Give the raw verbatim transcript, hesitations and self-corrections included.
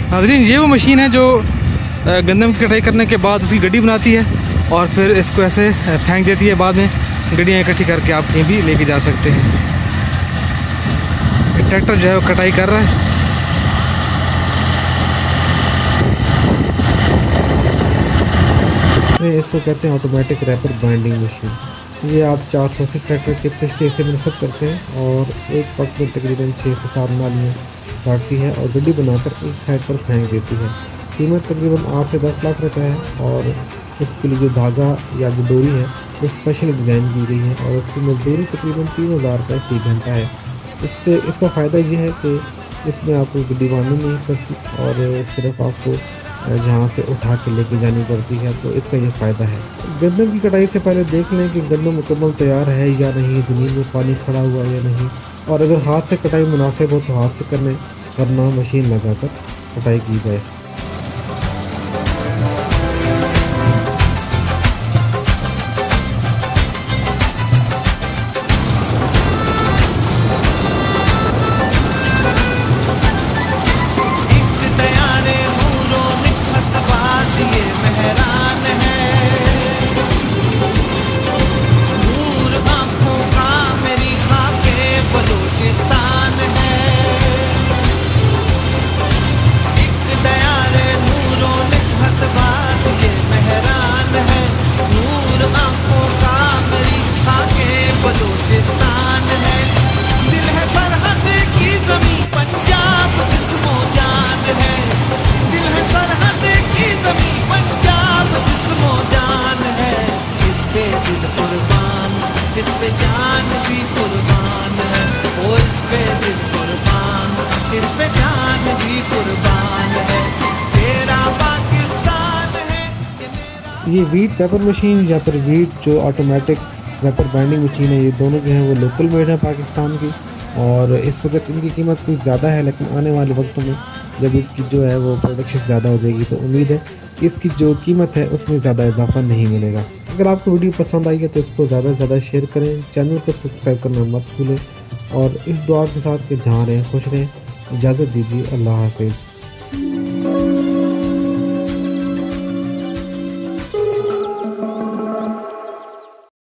नाज़रीन, ये वो मशीन है जो गंदम की कटाई करने के बाद उसकी गड्डी बनाती है और फिर इसको ऐसे फेंक देती है। बाद में गड्डियाँ इकट्ठी करके आप कहीं भी लेके जा सकते हैं। ट्रैक्टर जो है वो कटाई कर रहा है। इसको कहते हैं ऑटोमेटिक रैपर बाइंडिंग मशीन। ये आप चार सौ अस्सी ट्रैक्टर के पिछले हिस्से में नस्ब करते हैं और एक पक में तकरीबन छः से सात नालियाँ काटती है और गड्डी बनाकर एक साइड पर फेंक देती है। कीमत तकरीबन आठ से दस लाख रुपए है और इसके लिए जो धागा या जो डोरी है वो स्पेशल डिज़ाइन की गई है और उसकी मजदूरी तकरीबन तीन हज़ार रुपये फी घंटा है। इससे इसका फ़ायदा ये है कि इसमें आपको गड्डी बांधनी नहीं पड़ती और सिर्फ आपको जहाँ से उठा के लेके जानी पड़ती है, तो इसका ये फ़ायदा है। गंदम की कटाई से पहले देख लें कि गंदम मुकम्मल तैयार है या नहीं, ज़मीन में पानी खड़ा हुआ है या नहीं, और अगर हाथ से कटाई मुनासिब हो तो हाथ से करने वरना मशीन लगाकर कटाई की जाए। इस पे जान भी कुर्बान है, ओ इस पे दिल कुर्बान, इस पे जान भी कुर्बान है, तेरा पाकिस्तान है। ये वीट रैपर मशीन या फिर वीट जो ऑटोमेटिक रैपर बाइंडिंग मशीन है, ये दोनों जो हैं वो लोकल मेड है पाकिस्तान की और इस वक्त इनकी कीमत कुछ ज़्यादा है, लेकिन आने वाले वक्तों में जब इसकी जो है वो प्रोडक्शन ज़्यादा हो जाएगी तो उम्मीद है इसकी जो कीमत है उसमें ज़्यादा इजाफा नहीं मिलेगा। अगर आपको वीडियो पसंद आई है तो इसको ज़्यादा से ज़्यादा शेयर करें, चैनल को सब्सक्राइब करना मत भूलें और इस दुआ के साथ कि जहाँ रहें खुश रहें। इजाज़त दीजिए, अल्लाह हाफिज़।